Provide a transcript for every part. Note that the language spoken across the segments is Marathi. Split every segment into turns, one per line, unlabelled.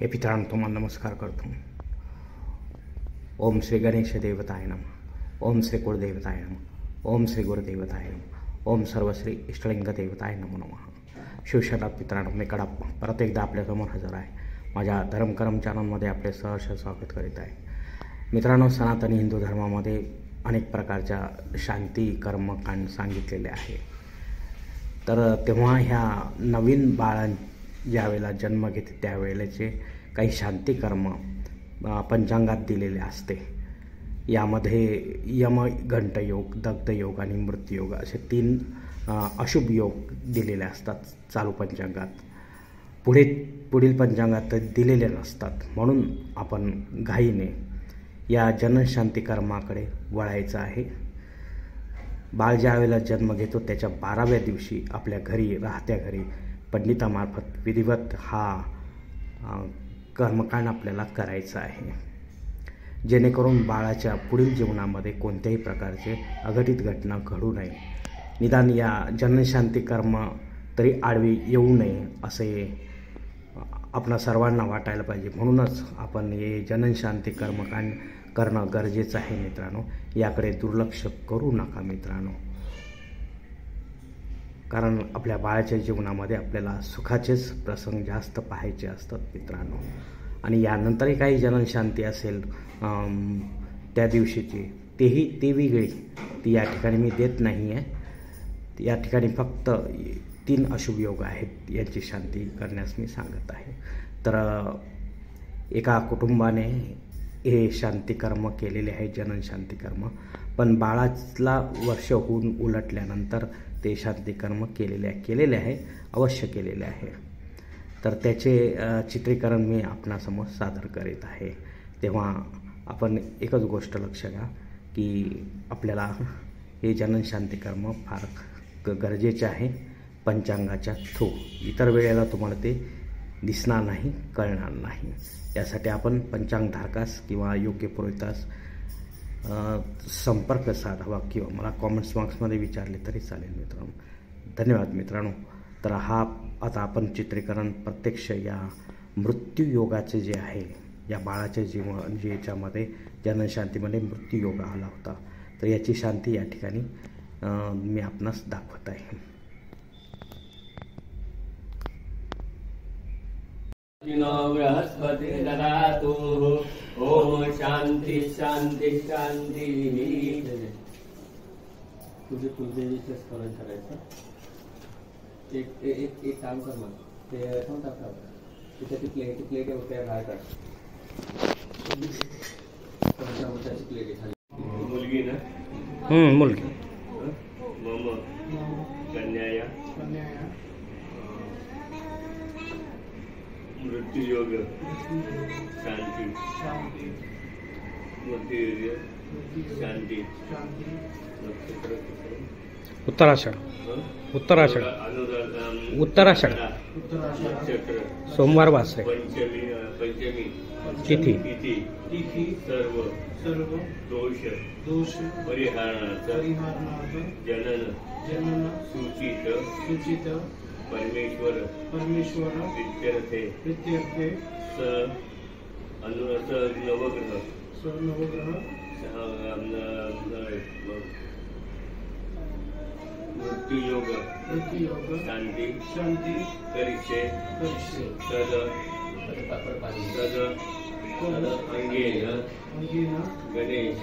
हे पितरांनो तुम्हाला नमस्कार करतो। ओम श्री गणेश देवताय नमः, ओम श्री कुलदेवताय नमः, ओम श्री गुरुदेवताय नमः, ओम सर्वश्री इष्टलिंग देवताय नमो नमः। शिवशरण पितरांनो, मी कडप परत एकदा आपल्यासमोर हजर आहे। माझ्या धर्मकर्म चॅनलमध्ये आपले सहर्ष स्वागत करीत आहे। मित्रांनो, सनातनी हिंदू धर्मामध्ये अनेक प्रकारच्या शांती कर्मकांड सांगितलेले आहे। तर तेव्हा ह्या नवीन बाळां ज्यावेळेला जन्म घेते त्यावेळेचे काही शांती कर्म पंचांगात दिलेले असते। यामध्ये यम घंट योग, दग्ध योग आणि मृत्यू योग असे 3 अशुभ योग दिलेले असतात चालू पंचांगात। पुढील पंचांगात दिलेले नसतात, म्हणून आपण घाईने या जनशांती कर्माकडे वळायचं आहे। बाळ ज्यावेळेला जन्म घेतो त्याच्या 12व्या दिवशी आपल्या घरी राहत्या घरी पंडितामार्फत विधिवत हा कर्मकांड आपल्याला करायचा आहे, जेणेकरून बाळाच्या पुढील जीवनामध्ये कोणत्याही प्रकारचे अघटित घटना घडू नये। निदान या जनशांती कर्म तरी आडवी येऊ नये असे आपणा सर्वांना वाटायला पाहिजे। म्हणूनच आपण हे जनशांती कर्मकांड करणं गरजेचं आहे मित्रांनो। याकडे दुर्लक्ष करू नका मित्रांनो, कारण आपल्या बाळाच्या जीवनामध्ये आपल्याला सुखाचेच प्रसंग जास्त पाहायचे असतात मित्रांनो। आणि यानंतरही काही जनशांती असेल त्या दिवशीची ती वेगळी, ती या ठिकाणी मी देत नाही आहे। या ठिकाणी फक्त 3 अशुभ योग आहेत, यांची शांती करण्यास मी सांगत आहे। तर एका कुटुंबाने हे शांती कर्म केलेले आहे, जनशांती कर्म, पण बाळाला वर्ष होऊन उलटल्यानंतर ते शांती कर्म केलेले आहे, अवश्य केलेले आहे। तर त्याचे चित्रीकरण मी आपणासमोर सादर करीत आहे। तेव्हा आपण एकच गोष्ट लक्ष द्या की आपल्याला हे जनशांती कर्म फार गरजेचे आहे पंचांगाच्या थ्रू। इतर वेळेला तुम्हाला ते दिसणार नाही, कळणार नाही। यासाठी आपण पंचांगधारकास किंवा योग्य पुरोहितास संपर्क साधावा किंवा मला कॉमेंट्स बॉक्समध्ये विचारले तरी चालेल मित्रांनो। धन्यवाद मित्रांनो। तर हा आता आपण चित्रीकरण प्रत्यक्ष या मृत्यू योगाचे जे आहे, या बाळाच्या जीवन ज्याच्यामध्ये जनशांतीमध्ये मृत्यू योग आला होता, तर याची शांती या ठिकाणी मी आपणास दाखवत आहे।
बृहस्पति ददातु। ओम शांति शांति शांति। तुझे कुलदेवीचं स्मरण करायचं। एक काम कर मग, ते तिथे ती प्लेट आहे त्या बाहेर काढ। पंचामृताची प्लेट आहे खाली। मुलगी ना?
मुलगी।
मम कन्याया मृत्यु योग शांति मृत्यु शांति।
उत्तराषाढ सोमवार वासरे
पंचमी
तिथी
सर्व दोष परिहारार्थ जनन सूचित परमेश्वर प्रीत्यर्थे नवग्रह मृत्यु योग शांति करिष्ये तद अंगेन गणेश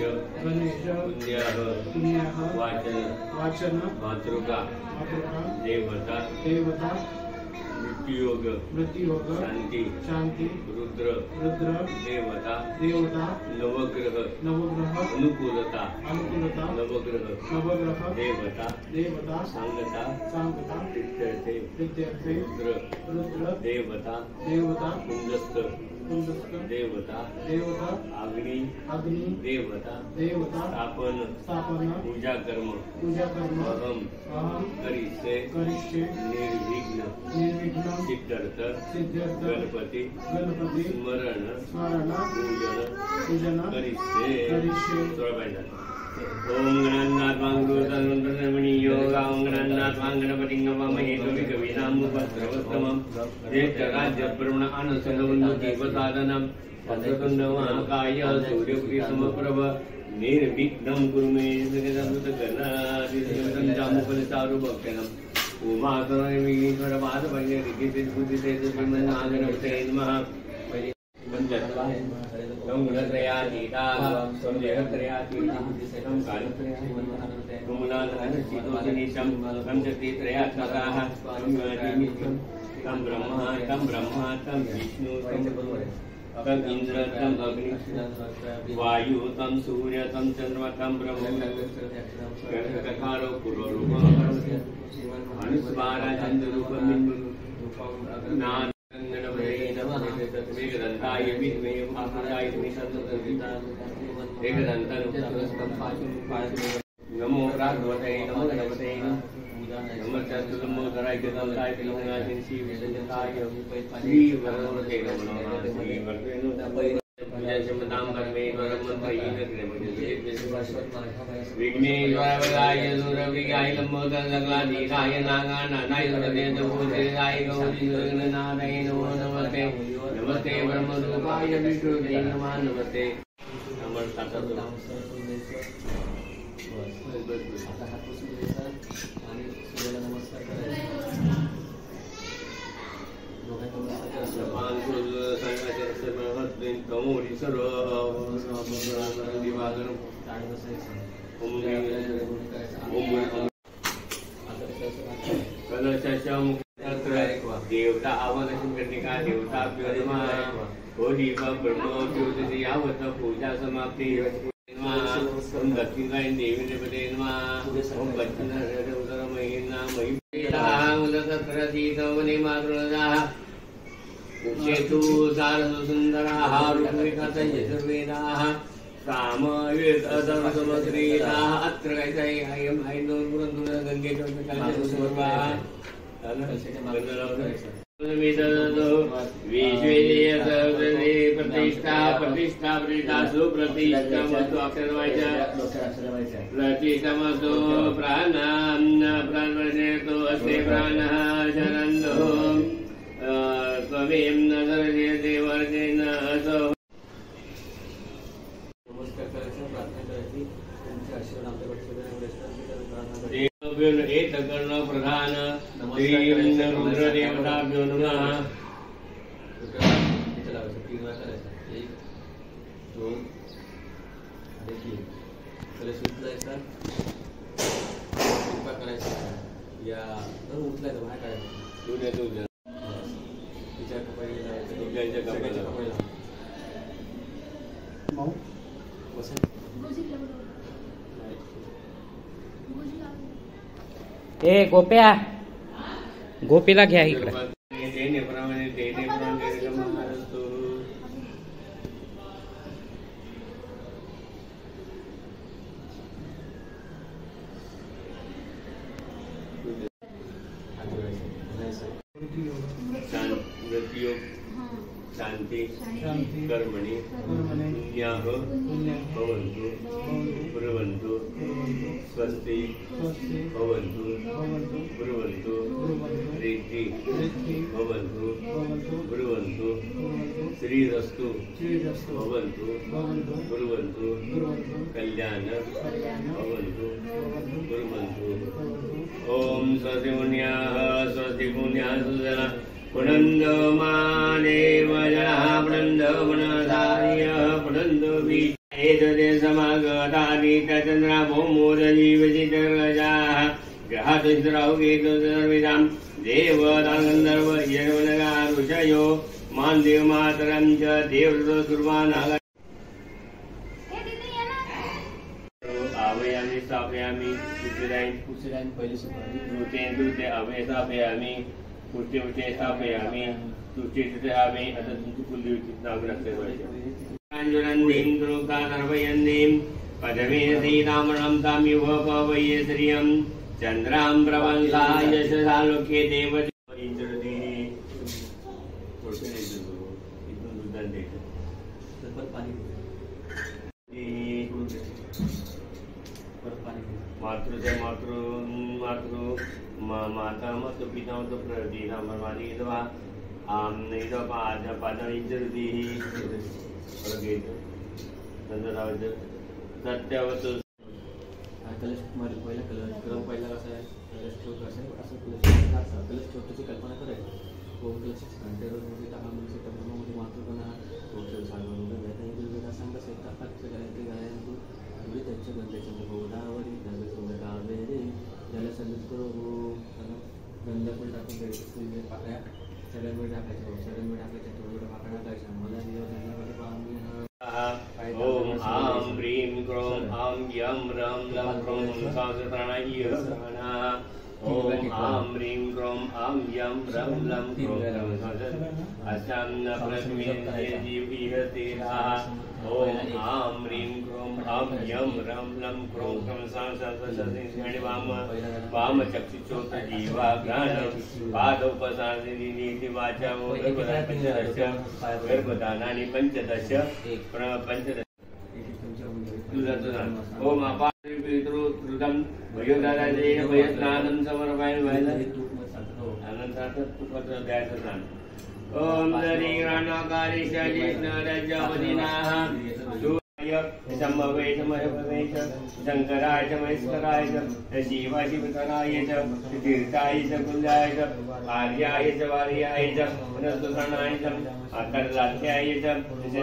पुण्याः वाचन मातृका देवता मृत्यु योग शांति रुद्र देवता नवग्रह अनुकूलता नवग्रह देवता सांगता प्रीत्यर्थे रुद्र देवता कुंडस्थ देवता अग्नि देवता स्थापन पूजा कर्म अहम करिष्ये निर्विघ्न सिद्ध्यर्थ गणपति स्मरण पूजन करिष्ये।
ओम गणनाथांगुरुतरुणमणि योगा ओम गणनाथांगणपतिं नमामहे कविनामुपस्रवस्तमं ज्येष्ठराज्यब्रह्मण अनसनवन्दो देवसाधनं वक्रतुण्डमहाकाय सूर्यकोटिसमप्रभ निर्विघ्नं कुरु मे जगदम्बितगणाधिदेवतं जामुफलचारुभक्षणम् उमाकरविघ्नेश्वरपादपञ्चरिकितिर्बुद्धिते श्रीमन्नागणपतये नमः गुणत्रयातीताः संदेहत्रयातीतं कालत्रयातीतं पंचतीत्रयात्मकाः तं ब्रह्मा तं विष्णु तम इंद्र तम अग्नि वायु तम सूर्य तम चंद्रमा तम ब्रह्म ककारो पुरोरूपम अनुस्वारा चंद्ररूपम नान वेगदंताय विद्महे महाकाय नमो प्रागवते नमो गणपते नमो चतुर्मुखराय गदाय पिलंगाय शिवजनताय श्री वरदते नमो श्री वरदेनु जयशमदां परमेश्वरं विघ्नेश्वराय दुर्विगाय लंबोदर सकलाधीशाय नागानाय सुरदेवभूषिताय गौरीनाथाय नमो नमस्ते नमस्ते ब्रह्मरूपाय विष्णुदेवाय नमः नमस्ते आता हात पुसून घ्यायचा आणि सूर्याला नमस्कार करायचा दोघांना नमस्कार करायचा तमोरी सर्व दिवाकर ताड बसायचं देवता आवाहन करने का देवता ब्रह्म यावत पूजा समाप्ति ओम दक्षिणाय देवी देवते नमः ओम दक्षिणारमहिना महितावने मातृदाः उच्चेतु सारसुन्दराः रूपविकतयजुर्वेदाः सामवेद अदर्शमग्रीताः अत्र कैतयं हैन्दोपुरन्दुर गङ्गे चोटकालसुवर्वाः प्रतिष्ठा प्रतिष्ठा प्रतिष्ठा सुप्रतिष्ठा मस्तु अक्षर व्हायच्या प्रतिष्ठा मस्तु प्राणां प्राणवनेतो असे प्राणः शरणो त्वमेव नजरजे देवर्जेन असो नमस्कार करायचा प्रार्थना करायची तुमचे आशीर्वाद आमच्यावर एक कर्ण प्रधान श्री रुद्रदेवताभ्यो नमः या उठलायचं बाहेर काढायचं तिच्या कपड्याला
ए गोप्या गोपीला घ्या इकडे
शांति कर्मणि पुण्याः भवन्तु ब्रुवन्तु स्वस्ति भवन्तु ब्रुवन्तु प्रीति भवन्तु ब्रुवन्तु श्रीरस्तु भवन्तु ब्रुवन्तु कल्याण भवन्तु ब्रुवन्तु ओम स्वस्ति पुण्याः सुजना पुनन्दो मादेव जनः पुनन्दो मनसार्यः पुनन्दो एतदे समागतानि चन्द्रा भौमोदजीवचितर्गजाः ग्रहातुश्रौकेतुसर्विदां देवतागन्धर्व यवनगा ऋषयो मान्देव मातरं च देवृतो दुर्वानाः आवयामि स्थापयामि पुष्टिदायि पहिले दूते अवय स्थापयामि पुष्टि स्थापयामि तुष्टि स्थापयामि आता तुमची कुलदेवची नाव लागते सर्वयन्तीं पदमे सीतामणं तामिव पवये श्रियं चन्द्रां प्रवंसा यशसा लोके देवती पितां तो प्रदीनां मर्मादीत्वा इदं पादविंचरुतिः प्रगेत नंदरावच सत्यावत
कलश पहिला क्रम पहिला कसा आहे कलश ठेवतो असं कलश ठेवण्याची कल्पना करायची ओम कलश रोज टाका म्हणजे ब्रह्मामध्ये मातृपणा ओम सांगा सांगा गायंतू एवढी त्यांच्या गंधेच्या गोदावरी कावेरी जलसंधित करू गंधफूल टाकून द्यायचं पाकळ्या सगळ्यांमध्ये टाकायच्या सगळ्यांमध्ये टाकायच्या थोडं पाकळ्या टाकायच्या मला दिवस पाहून
ओम आम ह्रीं क्रों आम यम रम लम क्रों सहस्रप्राणाय सहना ओम आम ह्रीं क्रों आम यम रम लम क्रों असं न प्रस्मिन् जीवीह तेरा ओम आम ह्रीं क्रों आम यम रम लम क्रों सहस्रप्राणाय वाम चक्षुचोत जीवा ज्ञान पादोपसादिनी वाचा पंचदश गर्भदानानि पंचदश पंचदश ओम अपापितृदं वयोदाराजेन वयस्नानं समर्पयामि अनंतर तुपत्र द्यायचं स्नान ओम शरीराणाकारे शरीरज्ञरजवदिनाः संभवे समर्पवेश शंकराय च महेश्वराय च शिवाय शिवतराय च तीर्थाय च कुंजाय च आर्याय च वार्याय च पुनस्तुषणाय च अकर्लाध्याय च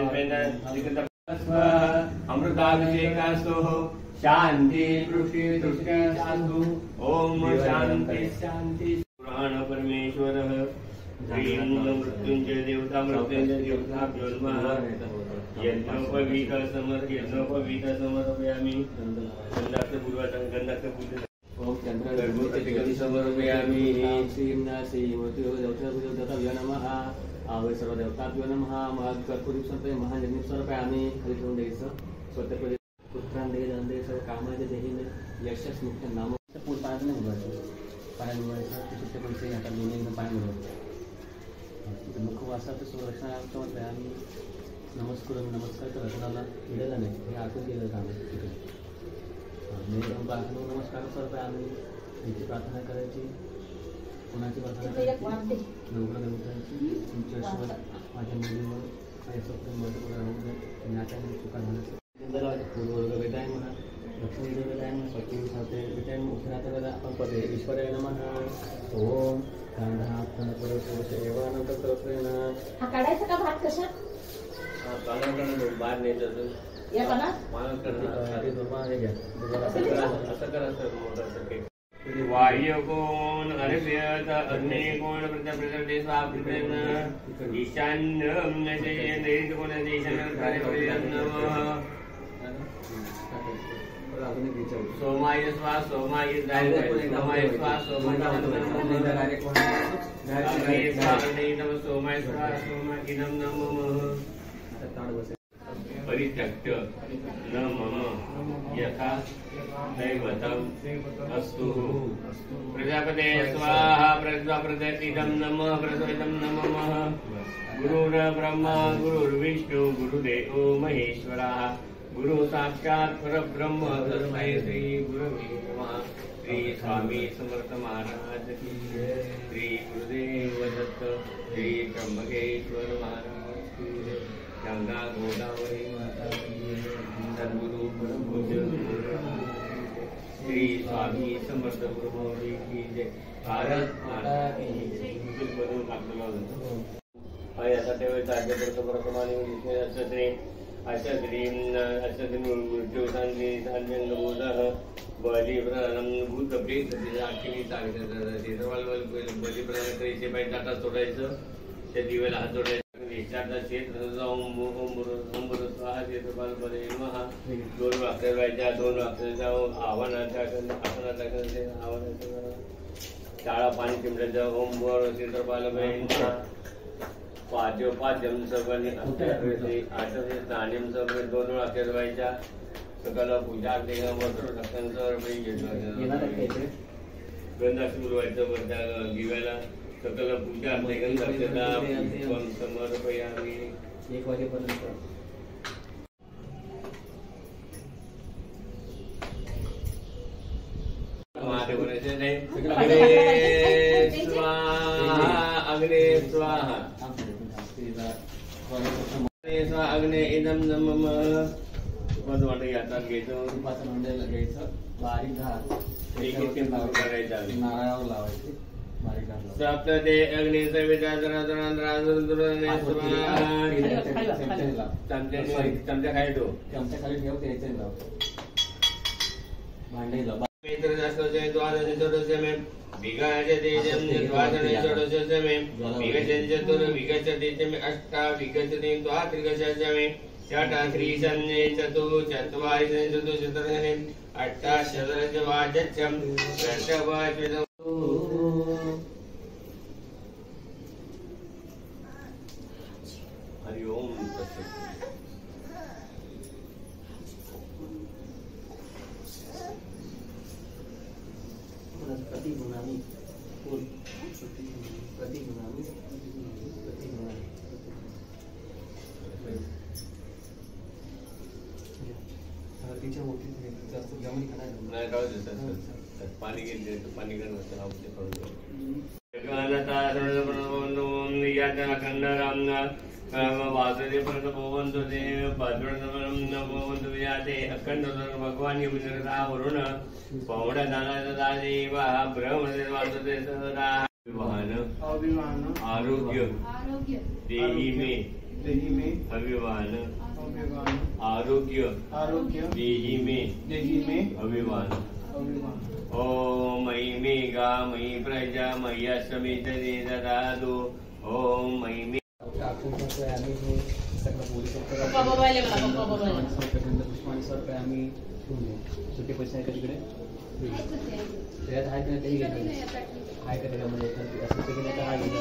अमृताभिषेकास्तु शांति पृथ्वी तुष्टास्तु ओम शांति शांति पुराण परमेश्वरः श्रीं मृत्युंजय देवता भ्यो नमः यज्ञोपवीत समर्पयामि गंधाक्ष पूजन
ओम चंद्र समर्पयामि श्रीं नासी देवताभ्यो नमः आवय सर्व देवताभ्यो नमः महाकर्पूरी समर्पय महायज्ञ समर्पयामि खाली ठेवून द्यायचं स्वतः पुत्रांदे दंदे सर्व कामाचे देहीने यशस मुक्त नाम पूर्ण पाण्यात नाही उडवायचं पाण्यात उडवायचं सुट्टे पैसे आता दोन्ही एकदम पाणी उडवायचं मुख वासाचं संरक्षण समर्पय आम्ही नमस्कार तर रचनाला केलेला नाही हे आठवण केलं काम तिथे नमस्कार स्वरूप आम्ही याची प्रार्थना करायची कोणाची प्रार्थना करायची देवतांची तुमच्याशिवाय माझ्या मुलीवर काही स्वप्न मदत राहू दे नाट्यामध्ये चुका झाल्या पूर्व बेटाय म्हणा लक्ष्मी देव बेटाय म्हणा स्वप्न सावते बेटाय उठण्यात वेळेला आपण पदे ईश्वराय नमः ओम कांदा परत सेवानंतर तरफेना
हा काढायचा का भात कशा
बाहेर नाही जातो वायुकोण अर्भ्यत अग्निकोण प्रत्यप्रदे स्वापृतेन ईशान्यं नैऋतकोण नमः सोमाय स्वा सोमाय सोमाय स्वा सोमाय स्वा सोमाय नमः परित्यक्त न मम यथा दैवतम् अस्तु प्रजापते स्वाहा प्रजापतिदं नमः प्रजापतिदं नमः गुरुर्ब्रह्मा गुरुर्विष्णु गुरुदेवो महेश्वरः गुरु साक्षात् परब्रह्म तस्मै श्री गुरवे नमः श्री स्वामी समर्थ महाराज की जय श्री गुरुदेव दत्त श्री त्र्यंबकेश्वर महाराज की जय गंगा गोदावरी माता की सद्गुरु परम पूज्य श्री स्वामी समर्थ गुरुमौली की जय भारत माता की जय बदलून टाकलेलं आता ठेवायचं आद्यपर्यंत प्रमाणे अशक्रीं मृत्युशांती साध्यंगबोधः बलिप्रदानं भूतप्रेत आखिरी ताकद बलिप्रदान करायचे पाहिजे ताटात सोडायचं त्या दिव्याला हात जोडायचं दोन वाक्य व्हायच्या दोन वाक्याच्या आव्हानाच्या शाळा पाणी चिमट्याच्या ओम वर क्षेत्रपाल पाद्यम सर्वांनी नाण्यम सर्व दोन वाक्य व्हायच्या सकाळ पूजा गंधाक्ष बोलवायचं त्या दिव्याला सकल पूजा गंधाक्षता समर्पयामि
1 वाजेपर्यंत
महादेवाचे स्वाहा अग्ने इदं मम मधुवाटे यात्रा घेतो
तुपाचं मंडळ घ्यायचं, बारीक धार
करायचा
नारळावर लावायची, बारीक धार लावायची.
सप्तते अग्नि सविता चमचा खाली ठेव,
चमच्या खाली ठेव, त्याचे लाव, भांडे लाव.
हरि ओम
प्रतिगुणानी फूल, प्रतिगुणानी तिच्या ओटीत जास्त जमली का नाही?
नाही राहू दे सर, पाणी घेतले तर पाणी करणं औषध करून वासुदेव भगवंतो अखंड भगवान वरुण पवडा दानाचा देव ब्रह्मदेव वासुदेव अभिमान आरोग्य देही में अभिमान आरोग्य देही में अभिमान ओम मयि मेघा मयि प्रजा मय्या समित ददातु ओम मयि
आम्ही हे सगळं बोलू शकतो. आम्ही सुट्टे पैसे आहे का तिकडे? त्यात आहे का तेही घेतो आहे का त्याच्यामध्ये असं ते नाही तर हा घेतो.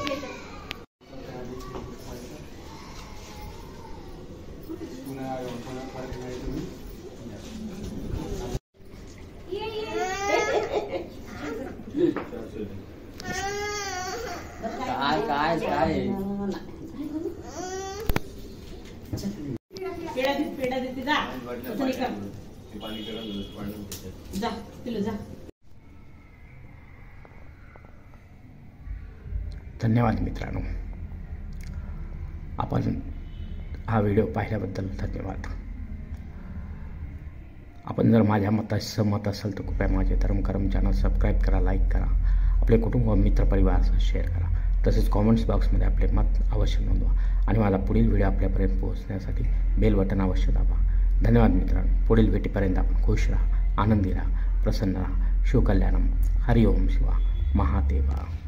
काय
पेढा देते जा जा तिला जा.
धन्यवाद मित्रांनो, आपण हा व्हिडिओ पाहिल्याबद्दल धन्यवाद. आपण जर माझ्या मताशी सहमत असाल तर कृपया माझे धर्मकर्म चॅनल सबस्क्राईब करा, लाईक करा, आपले कुटुंब मित्रपरिवारासह शेअर करा. तसेच कॉमेंट्स बॉक्समध्ये आपले मत अवश्य नोंदवा आणि मला पुढील व्हिडिओ आपल्यापर्यंत पोहोचण्यासाठी बेल बटन अवश्य दाबा. धन्यवाद मित्रांनो. पुढील भेटीपर्यंत आपण खुश राहा, आनंदी राहा, प्रसन्न राहा. शिवकल्याणम. हरि ओम शिवा महादेवा.